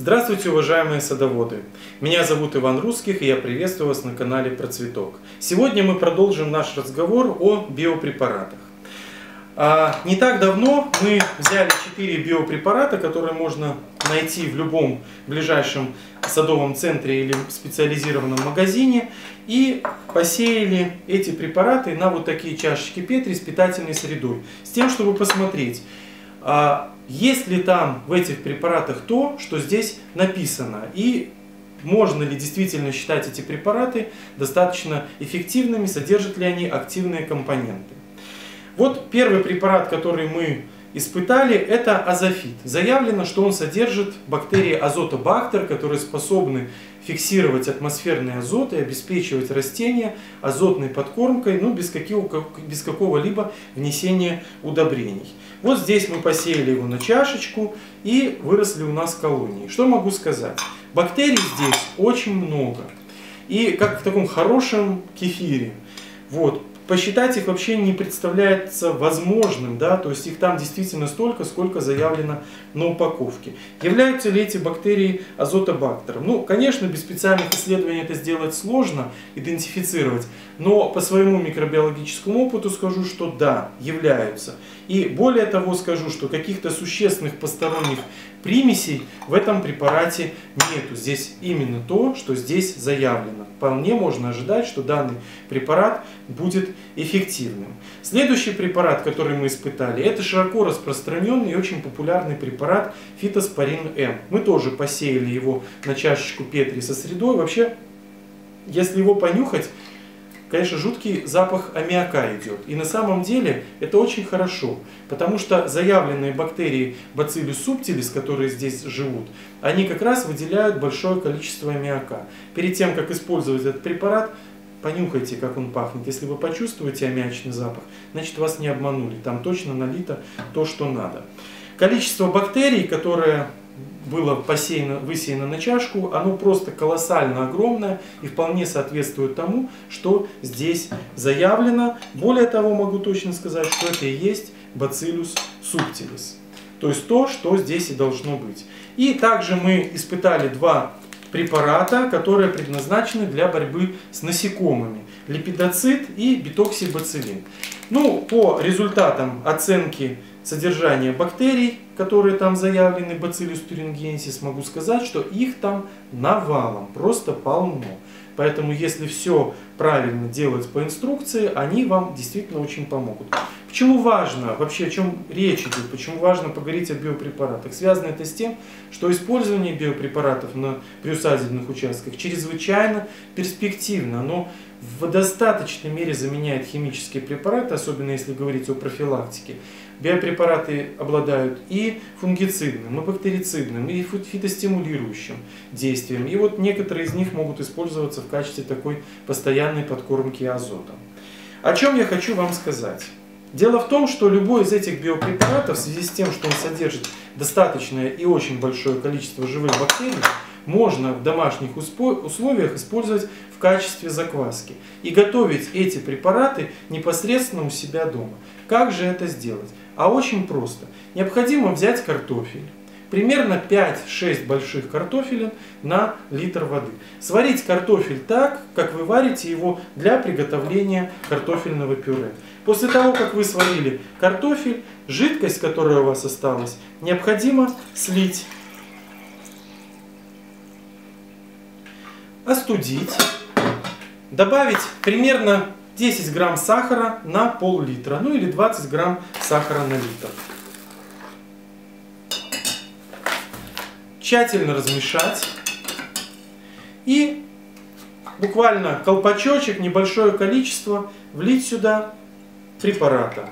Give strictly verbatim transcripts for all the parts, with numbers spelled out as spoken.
Здравствуйте, уважаемые садоводы! Меня зовут Иван Русских, и я приветствую вас на канале Про Цветок. Сегодня мы продолжим наш разговор о биопрепаратах. А, не так давно мы взяли четыре биопрепарата, которые можно найти в любом ближайшем садовом центре или специализированном магазине, и посеяли эти препараты на вот такие чашечки Петри с питательной средой, с тем, чтобы посмотреть, а, есть ли там в этих препаратах то, что здесь написано, и можно ли действительно считать эти препараты достаточно эффективными, содержат ли они активные компоненты. Вот первый препарат, который мы испытали, это азофит. Заявлено, что он содержит бактерии азотобактер, которые способны фиксировать атмосферный азот и обеспечивать растения азотной подкормкой, ну, без, какого, без какого-либо внесения удобрений. Вот здесь мы посеяли его на чашечку, и выросли у нас колонии. Что могу сказать? Бактерий здесь очень много. И как в таком хорошем кефире. Вот. Посчитать их вообще не представляется возможным, да, то есть их там действительно столько, сколько заявлено на упаковке. Являются ли эти бактерии азотобактером? Ну, конечно, без специальных исследований это сделать сложно, идентифицировать, но по своему микробиологическому опыту скажу, что да, являются. И более того скажу, что каких-то существенных посторонних примесей в этом препарате нету. Здесь именно то, что здесь заявлено. Вполне можно ожидать, что данный препарат будет эффективным. Следующий препарат, который мы испытали, это широко распространенный и очень популярный препарат фитоспорин М. Мы тоже посеяли его на чашечку Петри со средой. Вообще, если его понюхать, конечно, жуткий запах аммиака идет. И на самом деле это очень хорошо, потому что заявленные бактерии Bacillus subtilis, которые здесь живут, они как раз выделяют большое количество аммиака. Перед тем, как использовать этот препарат, понюхайте, как он пахнет. Если вы почувствуете аммиачный запах, значит, вас не обманули. Там точно налито то, что надо. Количество бактерий, которое было посеяно, высеяно на чашку, оно просто колоссально огромное и вполне соответствует тому, что здесь заявлено. Более того, могу точно сказать, что это и есть Bacillus subtilis. То есть то, что здесь и должно быть. И также мы испытали два препарата, которые предназначены для борьбы с насекомыми. Липидоцит и бетоксибациллин. Ну, по результатам оценки содержания бактерий, которые там заявлены, Bacillus thuringiensis, могу сказать, что их там навалом, просто полно. Поэтому, если все правильно делать по инструкции, они вам действительно очень помогут. Почему важно, вообще о чем речь идет, почему важно поговорить о биопрепаратах? Связано это с тем, что использование биопрепаратов на приусадебных участках чрезвычайно перспективно. Оно в достаточной мере заменяет химические препараты, особенно если говорить о профилактике. Биопрепараты обладают и фунгицидным, и бактерицидным, и фитостимулирующим действием. И вот некоторые из них могут использоваться в качестве такой постоянной подкормки азотом. О чем я хочу вам сказать? Дело в том, что любой из этих биопрепаратов, в связи с тем, что он содержит достаточное и очень большое количество живых бактерий, можно в домашних условиях использовать в качестве закваски и готовить эти препараты непосредственно у себя дома. Как же это сделать? А очень просто. Необходимо взять картофель, примерно пять-шесть больших картофелин на литр воды. Сварить картофель так, как вы варите его для приготовления картофельного пюре. После того, как вы сварили картофель, жидкость, которая у вас осталась, необходимо слить, остудить, добавить примерно десять грамм сахара на пол-литра, ну или двадцать грамм сахара на литр. Тщательно размешать и буквально колпачочек, небольшое количество, влить сюда препарата.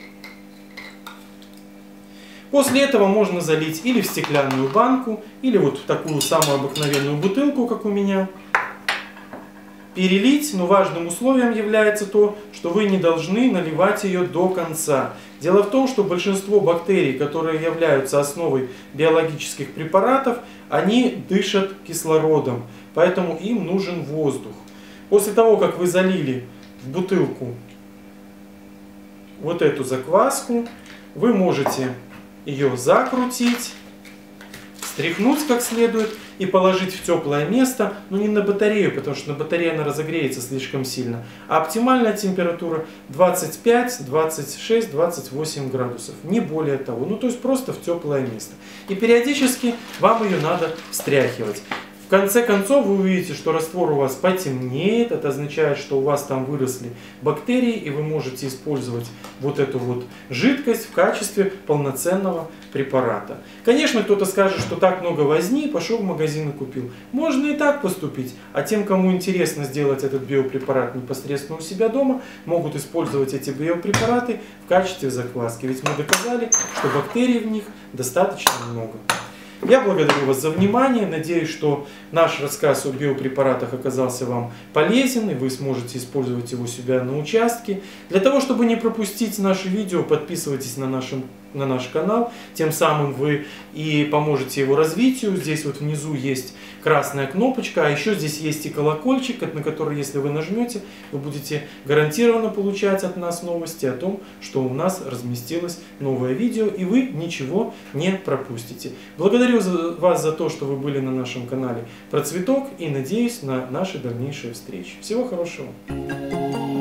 После этого можно залить или в стеклянную банку, или вот в такую самую обыкновенную бутылку, как у меня. Перелить, но важным условием является то, что вы не должны наливать ее до конца. Дело в том, что большинство бактерий, которые являются основой биологических препаратов, они дышат кислородом, поэтому им нужен воздух. После того, как вы залили в бутылку вот эту закваску, вы можете ее закрутить, встряхнуть как следует и положить в теплое место, но не на батарею, потому что на батарее она разогреется слишком сильно, а оптимальная температура двадцать пять, двадцать шесть, двадцать восемь градусов, не более того. Ну то есть просто в теплое место. И периодически вам ее надо встряхивать. В конце концов вы увидите, что раствор у вас потемнеет, это означает, что у вас там выросли бактерии, и вы можете использовать вот эту вот жидкость в качестве полноценного препарата. Конечно, кто-то скажет, что так много возни, пошел в магазин и купил. Можно и так поступить, а тем, кому интересно сделать этот биопрепарат непосредственно у себя дома, могут использовать эти биопрепараты в качестве закваски, ведь мы доказали, что бактерий в них достаточно много. Я благодарю вас за внимание, надеюсь, что наш рассказ о биопрепаратах оказался вам полезен, и вы сможете использовать его у себя на участке. Для того, чтобы не пропустить наши видео, подписывайтесь на, нашем, на наш канал, тем самым вы и поможете его развитию. Здесь вот внизу есть красная кнопочка, а еще здесь есть и колокольчик, на который, если вы нажмете, вы будете гарантированно получать от нас новости о том, что у нас разместилось новое видео, и вы ничего не пропустите. Благодарю вас за то, что вы были на нашем канале Про Цветок, и надеюсь на наши дальнейшие встречи. Всего хорошего!